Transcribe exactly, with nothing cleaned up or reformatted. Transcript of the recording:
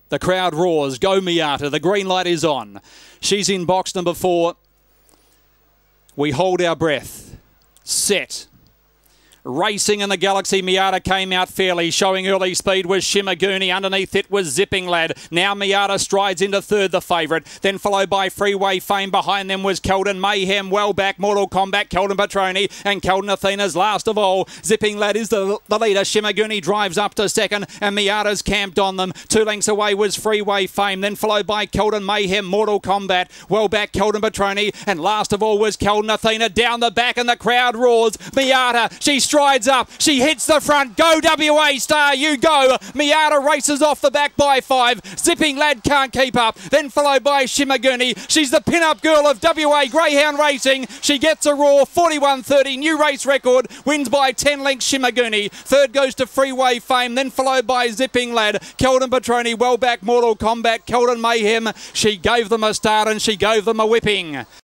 The crowd roars. Go Miata. The green light is on. She's in box number four. We hold our breath. Set. Racing in the Galaxy, Miata came out fairly. Showing early speed was Shimaguni. Underneath it was Zipping Lad. Now Miata strides into third, the favourite. Then followed by Freeway Fame. Behind them was Keldon Mayhem. Well back, Mortal Kombat, Keldon Petroni. And Keldon Athena's last of all. Zipping Lad is the, the leader. Shimaguni drives up to second. And Miata's camped on them. Two lengths away was Freeway Fame. Then followed by Keldon Mayhem, Mortal Kombat. Well back, Keldon Petroni. And last of all was Keldon Athena. Down the back and the crowd roars. Miata, she strides up, she hits the front. Go W A Star, you go. Miata races off the back by five. Zipping Lad can't keep up. Then followed by Shimaguni. She's the pin-up girl of W A Greyhound Racing. She gets a roar, forty-one thirty, new race record. Wins by ten lengths Shimaguni. Third goes to Freeway Fame, then followed by Zipping Lad. Keldon Petroni, well back, Mortal Kombat, Keldon Mayhem. She gave them a start and she gave them a whipping.